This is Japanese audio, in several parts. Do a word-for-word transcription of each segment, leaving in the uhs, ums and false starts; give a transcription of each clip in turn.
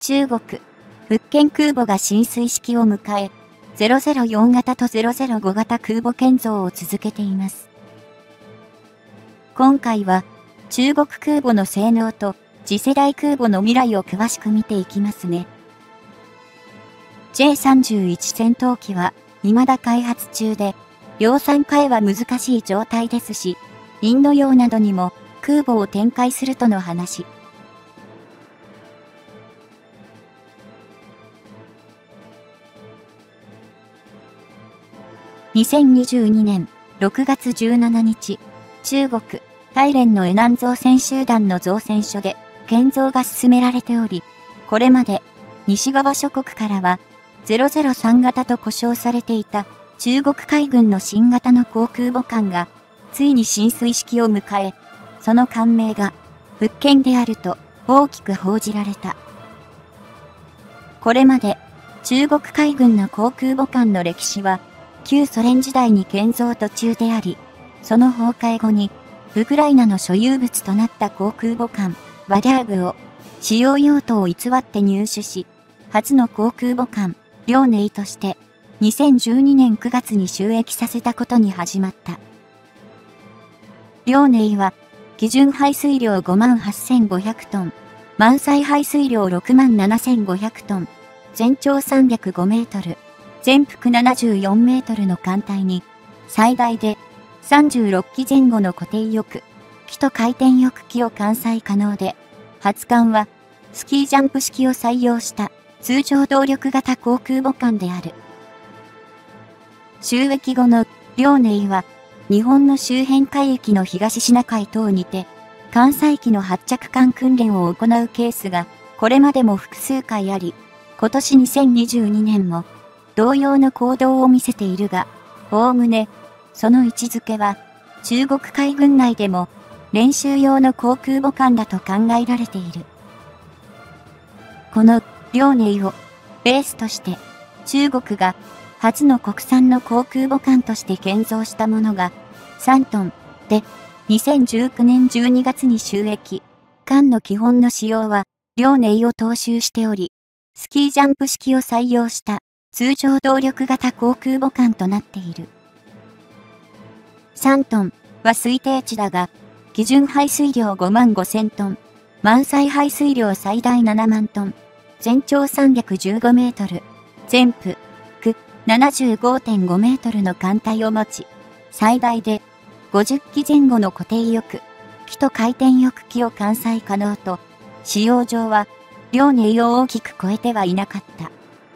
中国、福建空母が進水式を迎え、ゼロゼロよん型とゼロゼロご型空母建造を続けています。今回は、中国空母の性能と次世代空母の未来を詳しく見ていきますね。ジェイさんじゅういち 戦闘機は未だ開発中で、量産化へは難しい状態ですし、インド洋などにも空母を展開するとの話。にせんにじゅうにねんろくがつじゅうしちにち、中国、大連の恵南造船集団の造船所で建造が進められており、これまで西側諸国からはゼロゼロさん型と呼称されていた中国海軍の新型の航空母艦がついに進水式を迎え、その艦名が福建であると大きく報じられた。これまで中国海軍の航空母艦の歴史は旧ソ連時代に建造途中であり、その崩壊後にウクライナの所有物となった航空母艦ワリャーグを使用用途を偽って入手し、初の航空母艦遼寧としてにせんじゅうにねんくがつに就役させたことに始まった。遼寧は基準排水量 ごまんはっせんごひゃくトン、満載排水量 ろくまんななせんごひゃくトン、全長さんびゃくごメートル、全幅ななじゅうよんメートルの艦隊に最大でさんじゅうろっきぜん後の固定翼機と回転翼機を艦載可能で、発艦はスキージャンプ式を採用した通常動力型航空母艦である。就役後の遼寧は日本の周辺海域の東シナ海等にて艦載機の発着艦訓練を行うケースがこれまでも複数回あり、今年にせんにじゅうにねんも同様の行動を見せているが、おおむねその位置づけは中国海軍内でも練習用の航空母艦だと考えられている。この遼寧をベースとして中国が初の国産の航空母艦として建造したものがさんトンでにせんじゅうきゅうねんじゅうにがつに就役。艦の基本の仕様は遼寧を踏襲しており、スキージャンプ式を採用した通常動力型航空母艦となっている。さんトンは推定値だが、基準排水量 ごまんごせんトン、満載排水量最大ななまんトン、全長さんびゃくじゅうごメートル、全幅 ななじゅうごてんごメートルの艦隊を持ち、最大でごじゅっきぜん後の固定翼機と回転翼機を艦載可能と、使用上は遼寧を大きく超えてはいなかった。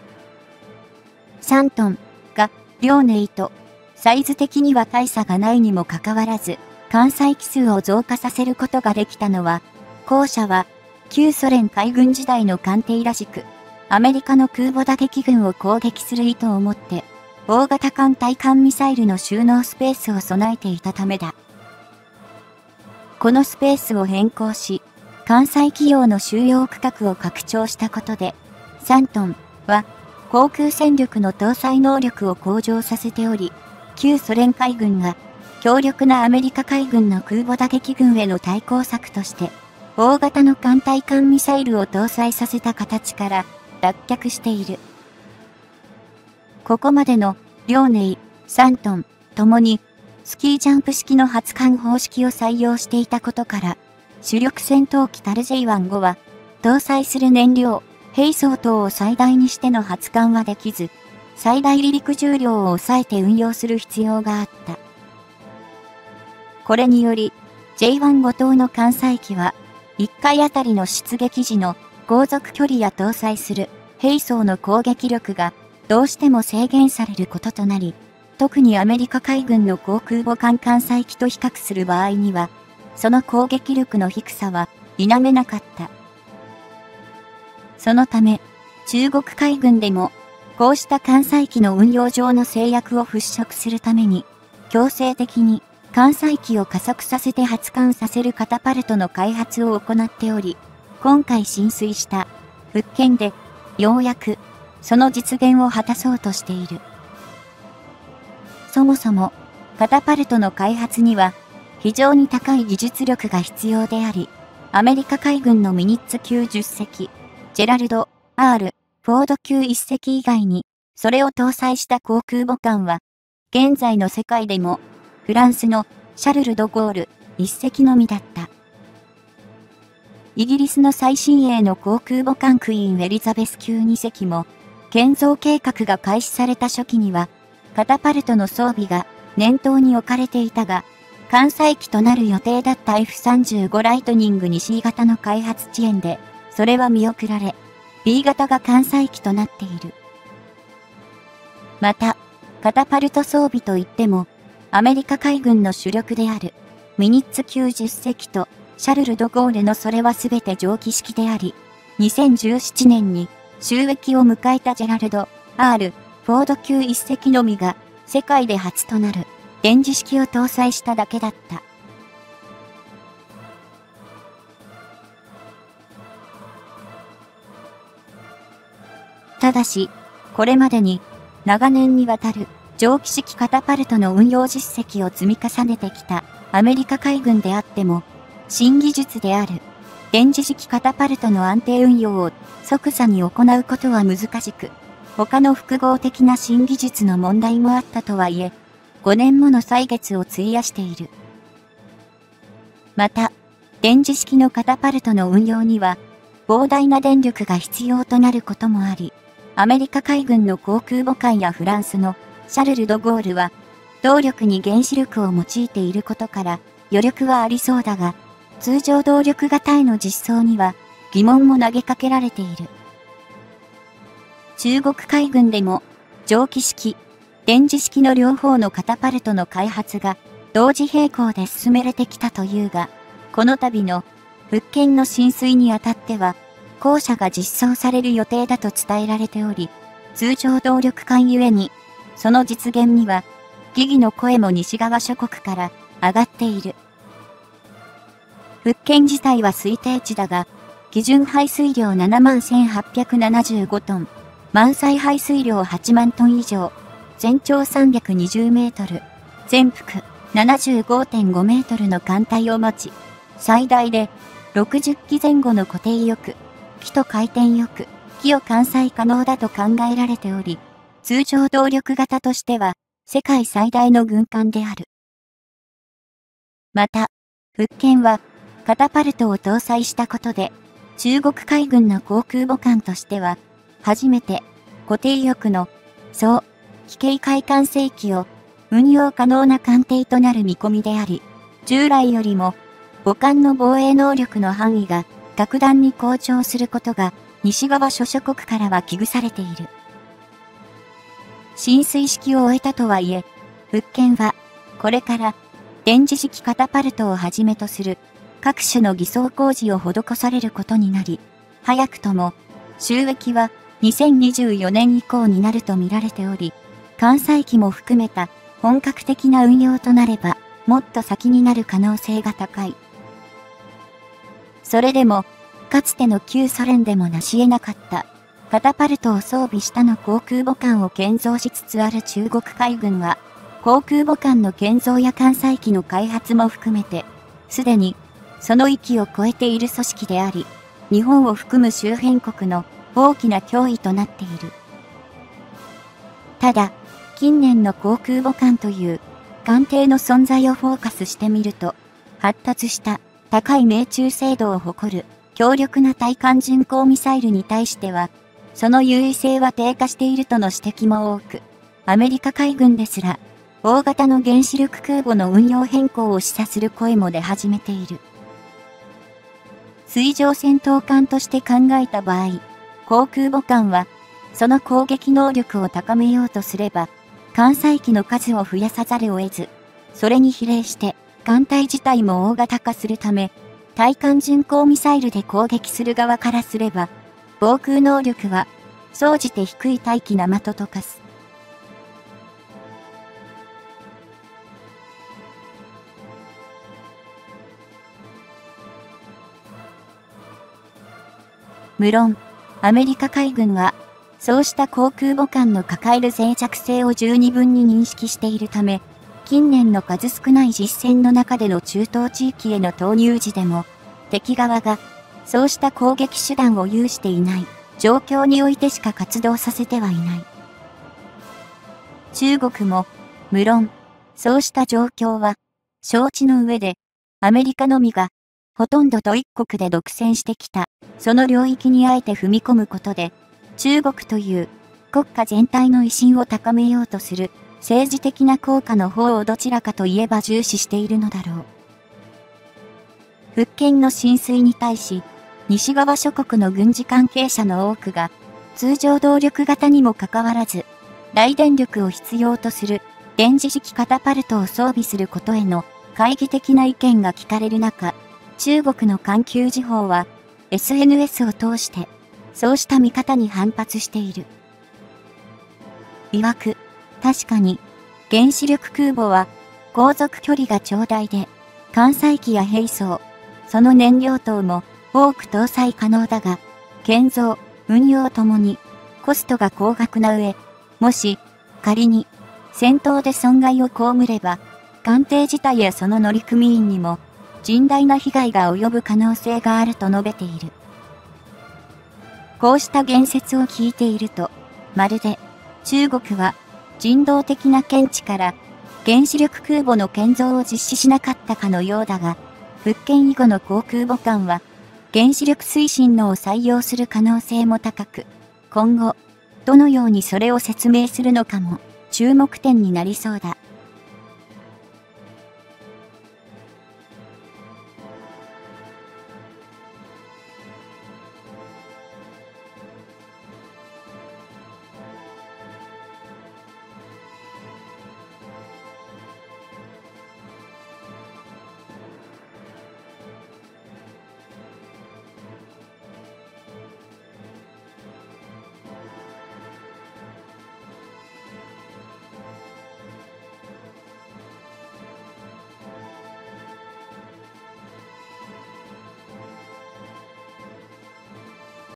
さんトンが遼寧とサイズ的には大差がないにもかかわらず、艦載機数を増加させることができたのは、後者は旧ソ連海軍時代の艦艇らしく、アメリカの空母打撃群を攻撃する意図を持って、大型艦対艦ミサイルの収納スペースを備えていたためだ。このスペースを変更し、艦載機用の収容区画を拡張したことで、さんトンは航空戦力の搭載能力を向上させており、旧ソ連海軍が強力なアメリカ海軍の空母打撃群への対抗策として、大型の艦対艦ミサイルを搭載させた形から脱却している。ここまでの遼寧、さんトンともにスキージャンプ式の発艦方式を採用していたことから、主力戦闘機タルジェイワンごは搭載する燃料、兵装等を最大にしての発艦はできず、最大離陸重量を抑えて運用する必要があった。これにより、ジェイワンご 等の艦載機は、いっかいあたりの出撃時の航続距離や搭載する兵装の攻撃力がどうしても制限されることとなり、特にアメリカ海軍の航空母艦艦載機と比較する場合には、その攻撃力の低さは否めなかった。そのため、中国海軍でも、こうした艦載機の運用上の制約を払拭するために、強制的に艦載機を加速させて発艦させるカタパルトの開発を行っており、今回進水した福建でようやくその実現を果たそうとしている。そもそもカタパルトの開発には非常に高い技術力が必要であり、アメリカ海軍のミニッツ級じゅっせき、ジェラルド・アール、フォード級いっせき以外に、それを搭載した航空母艦は、現在の世界でも、フランスのシャルル・ド・ゴールいっせきのみだった。イギリスの最新鋭の航空母艦クイーン・エリザベス級にせきも、建造計画が開始された初期には、カタパルトの装備が念頭に置かれていたが、艦載機となる予定だった エフさんじゅうご ライトニングに シー 型の開発遅延で、それは見送られ、ビー 型が艦載機となっている。また、カタパルト装備といっても、アメリカ海軍の主力である、ミニッツ級じゅっせきと、シャルル・ド・ゴールのそれはすべて蒸気式であり、にせんじゅうななねんに就役を迎えたジェラルド・アール・フォード級いっせきのみが、世界で初となる、電磁式を搭載しただけだった。ただし、これまでに、長年にわたる蒸気式カタパルトの運用実績を積み重ねてきたアメリカ海軍であっても、新技術である電磁式カタパルトの安定運用を即座に行うことは難しく、他の複合的な新技術の問題もあったとはいえ、ごねんもの歳月を費やしている。また、電磁式のカタパルトの運用には、膨大な電力が必要となることもあり、アメリカ海軍の航空母艦やフランスのシャルル・ド・ゴールは、動力に原子力を用いていることから余力はありそうだが、通常動力型への実装には疑問も投げかけられている。中国海軍でも蒸気式、電磁式の両方のカタパルトの開発が同時並行で進められてきたというが、この度の福建の進水にあたっては、後者が実装される予定だと伝えられており、通常動力艦ゆえに、その実現には、疑義の声も西側諸国から上がっている。福建自体は推定値だが、基準排水量 ななまんせんはっぴゃくななじゅうごトン、満載排水量はちまんトン以上、全長さんびゃくにじゅうメートル、全幅 ななじゅうごてんごメートルの艦隊を持ち、最大でろくじゅっきぜん後の固定翼、機と回転翼、機を艦載可能だと考えられており、通常動力型としては世界最大の軍艦である。また、福建はカタパルトを搭載したことで、中国海軍の航空母艦としては、初めて固定翼の総機形開艦性機を運用可能な艦艇となる見込みであり、従来よりも母艦の防衛能力の範囲が格段に向上することが西側諸諸国からは危惧されている。進水式を終えたとはいえ、福建はこれから電磁式カタパルトをはじめとする各種の偽装工事を施されることになり、早くとも就役はにせんにじゅうよねん以降になると見られており、艦載機も含めた本格的な運用となればもっと先になる可能性が高い。それでも、かつての旧ソ連でも成し得なかったカタパルトを装備したの航空母艦を建造しつつある中国海軍は、航空母艦の建造や艦載機の開発も含めて、すでにその域を超えている組織であり、日本を含む周辺国の大きな脅威となっている。ただ、近年の航空母艦という艦艇の存在をフォーカスしてみると、発達した高い命中精度を誇る強力な対艦巡航ミサイルに対しては、その優位性は低下しているとの指摘も多く、アメリカ海軍ですら、大型の原子力空母の運用変更を示唆する声も出始めている。水上戦闘艦として考えた場合、航空母艦は、その攻撃能力を高めようとすれば、艦載機の数を増やさざるを得ず、それに比例して、艦隊自体も大型化するため、対艦巡航ミサイルで攻撃する側からすれば、防空能力は、総じて低い大気な的と化す。無論、アメリカ海軍は、そうした航空母艦の抱える脆弱性を十二分に認識しているため、近年の数少ない実戦の中での中東地域への投入時でも、敵側が、そうした攻撃手段を有していない、 状況においてしか活動させてはいない。中国も、無論、そうした状況は、承知の上で、アメリカのみが、ほとんどと一国で独占してきた、その領域にあえて踏み込むことで、中国という国家全体の威信を高めようとする政治的な効果の方をどちらかといえば重視しているのだろう。福建の浸水に対し、西側諸国の軍事関係者の多くが、通常動力型にもかかわらず、大電力を必要とする電磁式カタパルトを装備することへの懐疑的な意見が聞かれる中、中国の環球時報は エスエヌエス を通して、そうした見方に反発している。曰く、確かに、原子力空母は航続距離が長大で、艦載機や兵装、その燃料等も多く搭載可能だが、建造、運用ともにコストが高額な上、もし仮に戦闘で損害を被れば、艦艇自体やその乗組員にも甚大な被害が及ぶ可能性があると述べている。こうした言説を聞いていると、まるで中国は人道的な見地から原子力空母の建造を実施しなかったかのようだが、福建以後の航空母艦は原子力推進のを採用する可能性も高く、今後どのようにそれを説明するのかも注目点になりそうだ。